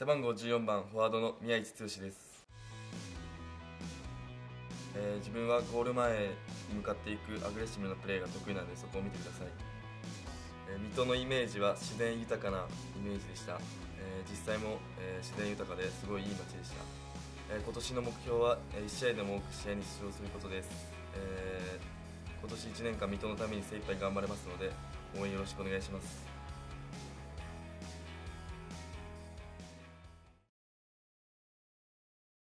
背番号14番フォワードの宮市剛です。自分はゴール前に向かっていくアグレッシブなプレーが得意なので、そこを見てください。水戸のイメージは自然豊かなイメージでした。実際も、自然豊かですごいいい街でした。今年の目標は1試合でも多く試合に出場することです。今年1年間水戸のために精一杯頑張れますので、応援よろしくお願いします。